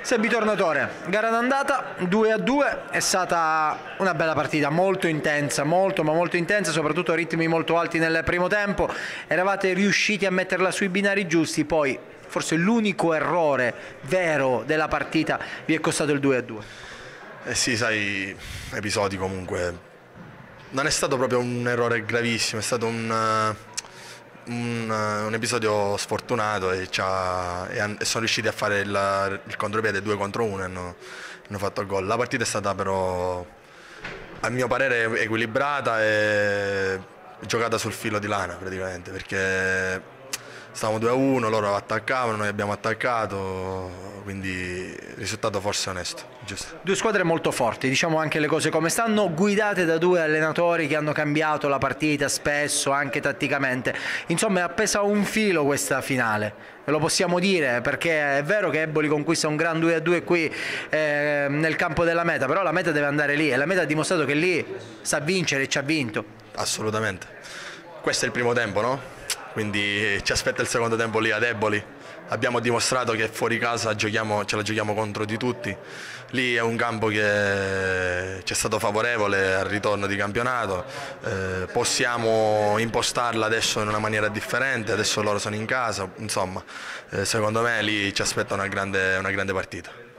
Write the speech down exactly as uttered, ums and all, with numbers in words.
Sebi Tornatore, gara d'andata due a due, è stata una bella partita, molto intensa, molto ma molto intensa, soprattutto ritmi molto alti nel primo tempo. Eravate riusciti a metterla sui binari giusti, poi forse l'unico errore vero della partita vi è costato il due a due. Eh sì, sai, episodi comunque. Non è stato proprio un errore gravissimo, è stato un, un, un episodio sfortunato e, e, e sono riusciti a fare il, il contropiede due contro uno e hanno, hanno fatto il gol. La partita è stata però, a mio parere, equilibrata e giocata sul filo di lana praticamente, perché stavamo due a uno, loro attaccavano, noi abbiamo attaccato, quindi il risultato forse onesto, giusto. Due squadre molto forti, diciamo anche le cose come stanno, guidate da due allenatori che hanno cambiato la partita spesso, anche tatticamente. Insomma, è appesa a un filo questa finale, ve lo possiamo dire, perché è vero che Eboli conquista un gran due a due qui eh, nel campo della meta, però la meta deve andare lì e la meta ha dimostrato che lì sa vincere e ci ha vinto. Assolutamente. Questo è il primo tempo, no? Quindi ci aspetta il secondo tempo lì ad Eboli. Abbiamo dimostrato che fuori casa giochiamo, ce la giochiamo contro di tutti. Lì è un campo che ci è stato favorevole al ritorno di campionato. Eh, possiamo impostarla adesso in una maniera differente, adesso loro sono in casa, insomma, eh, secondo me lì ci aspetta una grande, una grande partita.